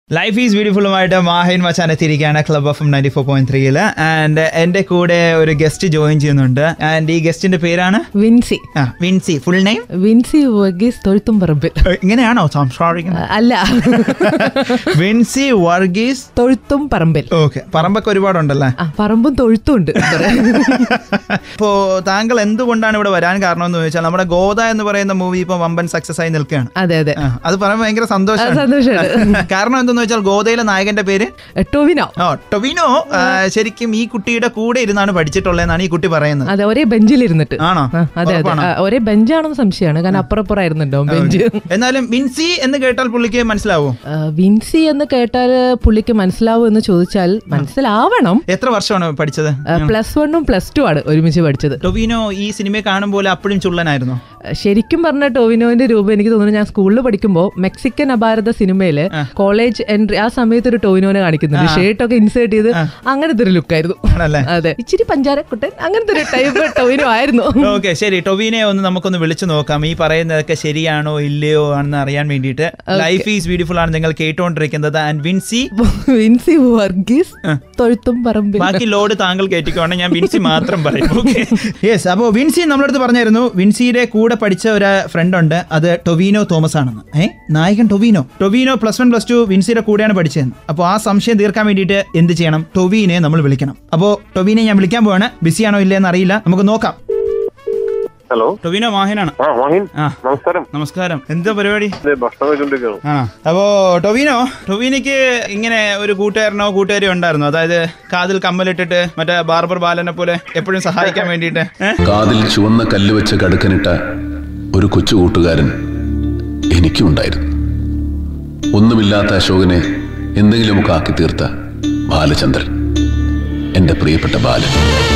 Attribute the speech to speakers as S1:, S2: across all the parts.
S1: Life is ബ്യൂട്ടിഫുള്ളുമായിട്ട് Maheen മച്ചാൻ എത്തിയിരിക്കുകയാണ് club F 94.3 and എന്റെ കൂടെ ഒരു ഗസ്റ്റ് ജോയിൻ ചെയ്യുന്നുണ്ട്. ആൻഡ് ഈ ഗസ്റ്റിന്റെ പേരാണ്
S2: വിൻസി.
S1: Vincy, full name
S2: Vincy Varghese Thozhuthumparambil.
S1: ഇങ്ങനെയാണോ സംസാരിക്കുന്നത്?
S2: അല്ല,
S1: വിൻസി വർഗീസ്
S2: തൊഴുത്തുംപറമ്പിൽ.
S1: ഓക്കെ, പറമ്പൊക്കെ ഒരുപാടുണ്ടല്ലേ?
S2: പറമ്പും തൊഴുത്തും ഉണ്ട്.
S1: ഇപ്പോ താങ്കൾ എന്തുകൊണ്ടാണ് ഇവിടെ വരാൻ കാരണം എന്ന് ചോദിച്ചാൽ നമ്മുടെ ഗോദ എന്ന് പറയുന്ന മൂവി ഇപ്പൊ വമ്പൻ സക്സസ് ആയി നിൽക്കുകയാണ്.
S2: അതെ അതെ,
S1: അത് പറയുമ്പോൾ ഭയങ്കര സന്തോഷമാണ്. കാരണം എന്തെന്ന് വെച്ചാൽ ഗോദയിലെ നായകന്റെ പേര്
S2: ടൊവിനോ.
S1: ടൊവിനോ ശരിക്കും ഈ കുട്ടിയുടെ കൂടെ ഇരുന്നാണ് പഠിച്ചിട്ടുള്ളതെന്നാണ് ഈ കുട്ടി പറയുന്നത്.
S2: അതെ, ഒരേ ബെഞ്ചിൽ ഇരുന്നിട്ട്.
S1: ആണോ?
S2: അതെ അതെ, ഒരേ ബെഞ്ചാണെന്ന് സംശയമാണ്, കാരണം അപ്പുറപ്പുറമായിരുന്നുണ്ടോ ബെഞ്ച്.
S1: എന്നാലും വിൻസി എന്ന് കേട്ടാൽ പുള്ളിക്ക് മനസ്സിലാവോ?
S2: വിൻസി എന്ന് കേട്ടാൽ പുള്ളിക്ക് മനസ്സിലാവോ എന്ന് ചോദിച്ചാൽ മനസ്സിലാവണം.
S1: എത്ര വർഷമാണ് പഠിച്ചത്?
S2: +1 +2 ആണ് ഒരുമിച്ച് പഠിച്ചത്.
S1: ടൊവിനോ ഈ സിനിമയെ കാണുമ്പോൾ അപ്പോഴും ചുള്ളനായിരുന്നു.
S2: ശരിക്കും പറഞ്ഞ ടൊവിനോന്റെ രൂപം എനിക്ക് തോന്നുന്നു ഞാൻ സ്കൂളിൽ പഠിക്കുമ്പോൾ മെക്സിക്കൻ അപാരത സിനിമയില് കോളേജ് എൻട്രി ആ സമയത്ത് ഒരു ടൊവിനോനെ കാണിക്കുന്നുണ്ട്. ഷർട്ടൊക്കെ ഇൻസേർട്ട് ചെയ്ത് അങ്ങനത്തെ ഒരു ലുക്കായിരുന്നു. അതെ, ഇച്ചിരി പഞ്ചാരക്കുട്ടൻ അങ്ങനത്തെ ഒരു ടൈപ്പ് ടൊവിനോ ആയിരുന്നു.
S1: ഓക്കെ, ശരി. ടൊവിനെ ഒന്ന് നമുക്കൊന്ന് വിളിച്ചു നോക്കാം. ഈ പറയുന്നതൊക്കെ ശരിയാണോ ഇല്ലയോ ആണെന്ന് അറിയാൻ വേണ്ടിയിട്ട്. ലൈഫ് ഈസ് ബ്യൂട്ടിഫുൾ ആണ് നിങ്ങൾ കേട്ടോണ്ടിരിക്കുന്നത്. ആൻഡ് വിൻസി
S2: വർഗീസ് തൊഴുത്തുംപറമ്പിൽ.
S1: ബാക്കി ലോഡ് താങ്കൾ കേട്ടിക്കോണം, ഞാൻ വിൻസി മാത്രം പറയും. Okay, yes. അപ്പോ വിൻസി നമ്മളടുത്ത് പറഞ്ഞായിരുന്നു വിൻസിയുടെ കൂടെ പഠിച്ച ഒരു ഫ്രണ്ട് ഉണ്ട്, അത് ടൊവിനോ തോമസ് ആണെന്ന്. നായകൻ ടൊവിനോ +1 +2 വിൻസിയുടെ കൂടെയാണ് പഠിച്ചതെന്ന്. അപ്പോൾ ആ സംശയം തീർക്കാൻ വേണ്ടിയിട്ട് എന്ത് ചെയ്യണം? ടൊവിനെ നമ്മൾ വിളിക്കണം. അപ്പോൾ ടൊവിനെ ഞാൻ വിളിക്കാൻ പോവാണ്. ബിസിയാണോ ഇല്ലെന്ന് അറിയില്ല, നമുക്ക് നോക്കാം.
S3: ഹലോ,
S1: ടൊവിനോ, മാഹിനാണ്.
S3: നമസ്കാരം.
S1: നമസ്കാരം. എന്താ പരിപാടി?
S3: ഭക്ഷണം കഴിച്ചോണ്ടിരിക്കുകയാണ്.
S1: അപ്പോ ടൊവിനോയ്ക്ക് ഇങ്ങനെ ഒരു കൂട്ടുകാരനോ കൂട്ടുകാരിയോ ഉണ്ടായിരുന്നോ? അതായത് കാതിൽ കമ്മലിട്ടിട്ട് മറ്റേ ബാർബർ ബാലനെ പോലെ എപ്പോഴും സഹായിക്കാൻ വേണ്ടിയിട്ട്.
S4: കാതിൽ ചുവന്ന കല്ല് വെച്ച് കടുക്കനിട്ട ഒരു കൊച്ചു കൂട്ടുകാരൻ എനിക്കും ഉണ്ടായിരുന്നു. ഒന്നുമില്ലാത്ത അശോകനെ എന്തെങ്കിലുമൊക്കെ ആക്കി തീർത്ത ബാലചന്ദ്രൻ, എന്റെ പ്രിയപ്പെട്ട ബാലൻ.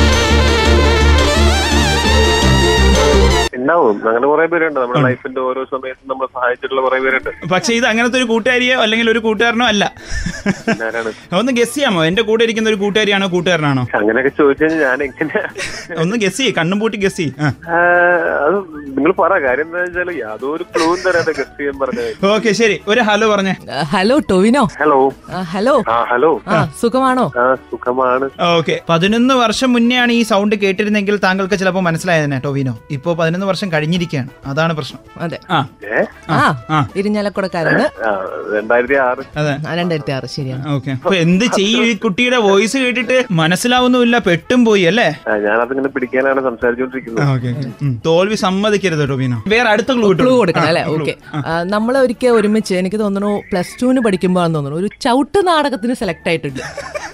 S3: ഉണ്ടാവും, അങ്ങനെ കുറെ പേരുണ്ട് നമ്മുടെ ലൈഫിന്റെ ഓരോ സമയത്തും നമ്മളെ സഹായിച്ചിട്ടുള്ള കുറെ പേരുണ്ട്.
S1: പക്ഷെ ഇത് അങ്ങനത്തെ ഒരു കൂട്ടുകാരിയോ അല്ലെങ്കിൽ ഒരു കൂട്ടുകാരനോ അല്ല. ഒന്ന് ഗസ് ചെയ്യാമോ? എന്റെ കൂടെ ഇരിക്കുന്ന ഒരു കൂട്ടുകാരിയാണോ കൂട്ടുകാരനാണോ?
S3: അങ്ങനെയൊക്കെ ചോദിച്ചു കഴിഞ്ഞാൽ ഞാൻ എങ്ങനെയാ
S1: ഒന്ന് ഗസ് ചെയ്യ്, കണ്ണും പൂട്ടി ഗസ് ചെയ്യ്.
S3: അത് നിങ്ങൾ പറ. കാര്യം എന്താ വെച്ചാൽ യാതൊരു ക്ലൂവും തരാതെ ഗസ് ചെയ്യാൻ പറഞ്ഞത്.
S1: ഓക്കെ, ശരി. ഒരു ഹലോ പറഞ്ഞേ.
S2: Hello Tovino.
S3: Hello.
S2: Hello.
S3: Hello.
S2: സുഖമാണോ?
S3: സുഖമാണ്.
S1: ഓക്കെ, 11 വർഷം മുന്നെയാണ് ഈ സൗണ്ട് കേട്ടിരുന്നെങ്കിൽ താങ്കൾക്ക് ചിലപ്പോൾ മനസ്സിലായതന്നെ ടൊവിനോ. ഇപ്പോ 11 വർഷം കഴിഞ്ഞിരിക്കുകയാണ്, അതാണ് പ്രശ്നം.
S2: അതെ, ഇരിഞ്ഞാലക്കുടക്കാരന്
S3: 2006.
S1: അതെ,
S2: 2006. ശരിയാണ്.
S1: ഓക്കെ, അപ്പൊ എന്ത് ചെയ്യും? ഈ കുട്ടിയുടെ വോയിസ് കേട്ടിട്ട് മനസ്സിലാവുന്നുമില്ല, പെട്ടും പോയി അല്ലേ?
S3: ഞാനതിങ്ങനെ പിടിക്കാനാണ് സംസാരിച്ചോണ്ടിരിക്കുന്നത്.
S1: തോൽവി സമ്മതിക്കരുത് ടൊവിനോ. വേറെ അടുത്ത ക്ലൂ
S2: കൊടുക്കണം അല്ലേ? ഓക്കെ, നമ്മൾ ഒരിക്കൽ ഒരുമിച്ച് എനിക്ക് തോന്നുന്നു +2 പഠിക്കുമ്പോഴാന്ന് തോന്നുന്നു ഒരു ചവിട്ട് നാടകത്തിന് സെലക്ട് ആയിട്ടുണ്ട്.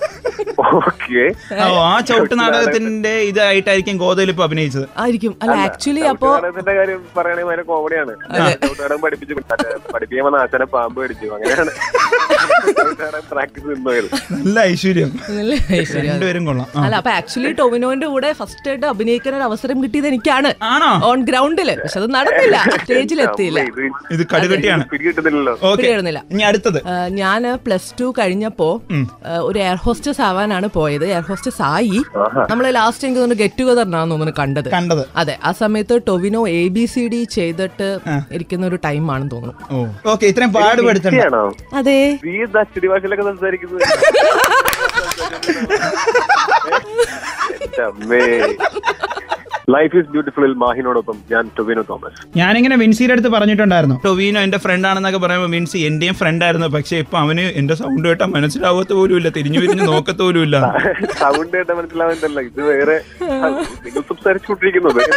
S1: ആ ചവിട്ട് നാടകത്തിന്റെ ഇതായിട്ടായിരിക്കും ഗോദയിൽ ഇപ്പൊ അഭിനയിച്ചത് ആയിരിക്കും.
S2: അല്ല, ആക്ച്വലി അപ്പോ
S3: കാര്യം പറയുകയാണെങ്കിൽ കോമഡിയാണ്. പഠിപ്പിക്കുമ്പോൾ നാശനെ പാമ്പ് കടിച്ചു, അങ്ങനെയാണ് പ്രാക്ടീസ്.
S1: നല്ല ഐശ്വര്യം, രണ്ടുപേരും കൊള്ളാം.
S2: അല്ല, അപ്പൊ ആക്ച്വലി ടൊവിനോന്റെ കൂടെ ഫസ്റ്റ് ആയിട്ട് അഭിനയിക്കാൻ ഒരു അവസരം കിട്ടിയത് എനിക്കാണ് ഓൺ ഗ്രൗണ്ടില്. പക്ഷെ അത് നടന്നില്ല, സ്റ്റേജിൽ എത്തിയില്ല.
S1: ഇത് കടുകട്ടിയാണ്, പിടികിട്ടുന്നില്ല. ഇനി അടുത്തത്,
S2: ഞാൻ +2 കഴിഞ്ഞപ്പോ ഒരു എയർ ഹോസ്റ്റസ് ആവാനാണ് പോയത്. എയർ ഹോസ്റ്റസ് ആയി. നമ്മള് ലാസ്റ്റ് എനിക്ക് തോന്നുന്നു ഗെറ്റ് ടുഗദറിനാന്ന് തോന്നുന്നു കണ്ടത്. അതെ, ആ സമയത്ത് ടൊവിനോ ABCD ചെയ്തിട്ട് ഇരിക്കുന്ന ഒരു ടൈം ആണെന്ന് തോന്നുന്നു.
S1: ഇത്രയും പാടുപെടുത്തണോ?
S2: അതെ,
S3: അച്ചടി ഭാഷയിലൊക്കെ സംസാരിക്കുന്നത്. ലൈഫ് ഈസ് ബ്യൂട്ടിഫുൾ മാഹിനോടൊപ്പം ഞാൻ ടൊവിനോ തോമസ്.
S1: ഞാനിങ്ങനെ വിൻസിയുടെ അടുത്ത് പറഞ്ഞിട്ടുണ്ടായിരുന്നു ടൊവിനോ എന്റെ ഫ്രണ്ട് ആണെന്നൊക്കെ പറയുമ്പോൾ വിൻസി എന്റെയും ഫ്രണ്ട് ആയിരുന്നു. പക്ഷെ ഇപ്പൊ അവന് എന്റെ സൗണ്ട് കേട്ടാ മനസ്സിലാവാത്ത പോലും ഇല്ല, തിരിഞ്ഞു നോക്കത്ത പോലും ഇല്ല.
S3: സൗണ്ട് കേട്ടാ മനസ്സിലാവുന്നതല്ല, ഇത് വേറെ സംസാരിച്ചുകൊണ്ടിരിക്കുന്നത്.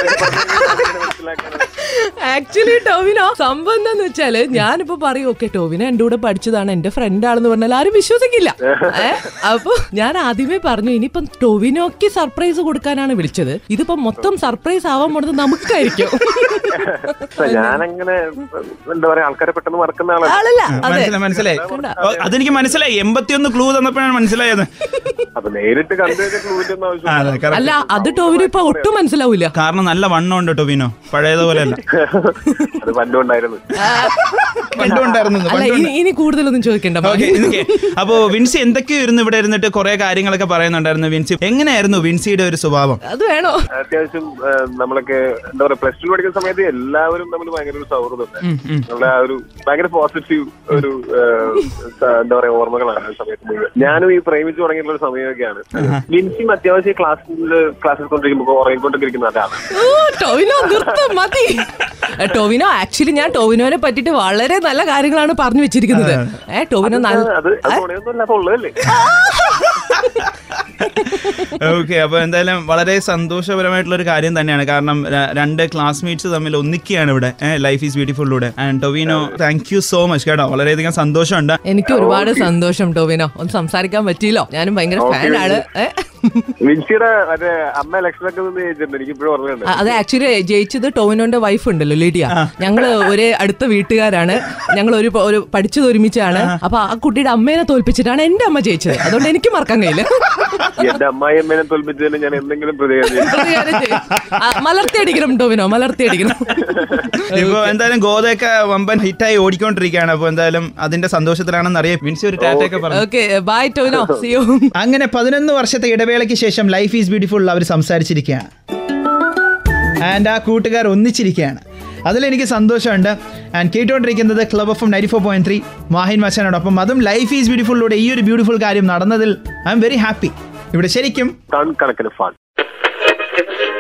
S2: ആക്ച്വലി ടൊവിനോ സംഭവം എന്താന്ന് വെച്ചാല് ഞാനിപ്പോ പറയും ഓക്കെ ടൊവിനോ എന്റെ കൂടെ പഠിച്ചതാണ്, എന്റെ ഫ്രണ്ട് ആണെന്ന് പറഞ്ഞാൽ ആരും വിശ്വസിക്കില്ല. അപ്പൊ ഞാൻ ആദ്യമേ പറഞ്ഞു ഇനിയിപ്പം ടൊവിനോക്ക് സർപ്രൈസ് കൊടുക്കാനാണ് വിളിച്ചത്, ഇതിപ്പോ മൊത്തം സർപ്രൈസ് ആവാൻ പോണത് നമുക്കായിരിക്കും.
S3: ഞാനങ്ങനെ എന്താ പറയാ, ആൾക്കാരെ പെട്ടെന്ന് മറക്കുന്ന
S2: ആളല്ല.
S1: മനസ്സിലായി, അതെനിക്ക് മനസ്സിലായി. 81 ക്ലൂ തന്നപ്പോഴാണ് മനസ്സിലായത്.
S3: നേരിട്ട്
S2: അല്ല, അത് ടൊവിനോ ഇപ്പൊ ഒട്ടും മനസ്സിലാവൂല,
S1: കാരണം നല്ല വണ്ണം ഉണ്ട് ടൊവിനോ, പഴയതുപോലെ അല്ല.
S3: അത് പണ്ടുണ്ടായിരുന്നു.
S2: അല്ല ഇനി കൂടുതലൊന്നും ചോദിക്കണ്ട.
S1: അപ്പോ വിൻസി എന്തൊക്കെയോ ഇരുന്ന് ഇവിടെ ഇരുന്നിട്ട് കുറെ കാര്യങ്ങളൊക്കെ പറയുന്നുണ്ടായിരുന്നു. വിൻസി എങ്ങനെയായിരുന്നു വിൻസിയുടെ ഒരു സ്വഭാവം?
S2: അത് വേണോ?
S3: അത്യാവശ്യം നമ്മളൊക്കെ എന്താ പറയാ പ്ലസ് ടു പഠിക്കുന്ന സമയത്ത് എല്ലാവരും തമ്മിൽ ഭയങ്കര ഒരു സൗഹൃദം. നമ്മളെ ആ ഒരു ഭയങ്കര പോസിറ്റീവ് ഒരു എന്താ പറയാ ഓർമ്മകളാണ് ആ സമയത്ത് മുഴുവൻ. ഞാനും ഈ പ്രേമിച്ചു തുടങ്ങിയിട്ടുള്ള ഒരു സമയമൊക്കെയാണ്. വിൻസിയും അത്യാവശ്യം ക്ലാസ്സിൽ കൊണ്ടിരിക്കുമ്പോൾ ഉറങ്ങിക്കൊണ്ടിരിക്കുന്ന അതാണ്.
S2: ടോവിനോ നിർത്തം മതി. ടോവിനോ ആക്ച്വലി ഞാൻ ടോവിനോനെ പറ്റിട്ട് വളരെ നല്ല കാര്യങ്ങളാണ് പറഞ്ഞു വെച്ചിരിക്കുന്നത്. ടോവിനോ
S1: ഓക്കെ, അപ്പൊ എന്തായാലും വളരെ സന്തോഷപരമായിട്ടുള്ള ഒരു കാര്യം തന്നെയാണ്. കാരണം രണ്ട് ക്ലാസ്മേറ്റ്സ് തമ്മിൽ ഒന്നിക്കുകയാണ് ഇവിടെ ലൈഫ് ഈസ് ബ്യൂട്ടിഫുള്ളിലൂടെ. And Tovino, thank you so much കേട്ടോ, വളരെയധികം സന്തോഷമുണ്ട്.
S2: എനിക്ക് ഒരുപാട് സന്തോഷം ടൊവിനോ, ഒന്ന് സംസാരിക്കാൻ പറ്റിയല്ലോ. ഞാനും ഭയങ്കര ഫാനാണ്. അത് ആക്ച്വലി ജയിച്ചത് ടോവിനോന്റെ വൈഫ് ഉണ്ടല്ലോ ലിഡിയ, ഞങ്ങള് ഒരേ അടുത്ത വീട്ടുകാരാണ്. ഞങ്ങൾ ഒരു പഠിച്ചത് ഒരുമിച്ചാണ്. അപ്പൊ ആ കുട്ടിയുടെ അമ്മേനെ തോൽപ്പിച്ചിട്ടാണ് എന്റെ അമ്മ ജയിച്ചത്. അതുകൊണ്ട് എനിക്ക് മറക്കാൻ കഴിയില്ല.
S3: എന്റെ അമ്മായിയമ്മേനെ തോൽപ്പിച്ചതിന് ഞാൻ എന്തെങ്കിലും
S2: മലർത്തിയടിക്കണം ടോവിനോ, മലർത്തിയടിക്കണം.
S1: ഇപ്പൊ എന്തായാലും ഗോതയൊക്കെ വമ്പൻ ഹിറ്റായി ഓടിക്കൊണ്ടിരിക്കുകയാണ്. അപ്പൊ എന്തായാലും അതിന്റെ സന്തോഷത്തിലാണെന്ന് അറിയാം. വിൻസി ഒരു ടാറ്റയൊക്കെ പറഞ്ഞു.
S2: Okay, bye Tovino, see you.
S1: അങ്ങനെ 11 വർഷത്തെ ഇടവേളയ്ക്ക് ശേഷം ലൈഫ് ഈസ് ബ്യൂട്ടിഫുൾ അവർ സംസാരിച്ചിരിക്കുകയാണ്. ആൻഡ് ആ കൂട്ടുകാർ ഒന്നിച്ചിരിക്കുകയാണ്. അതിലെനിക്ക് സന്തോഷമുണ്ട്. ആൻഡ് കേട്ടുകൊണ്ടിരിക്കുന്നത് ക്ലബ് FM 94.3 മാഹിൻ മച്ചാനോടൊപ്പം, അതും ലൈഫ് ഈസ് ബ്യൂട്ടിഫുള്ളിലൂടെ ഈ ഒരു ബ്യൂട്ടിഫുൾ കാര്യം നടന്നതിൽ ഐ എം വെരി ഹാപ്പി. ഇവിടെ ശരിക്കും
S3: കണക്കിന് ഫൺ.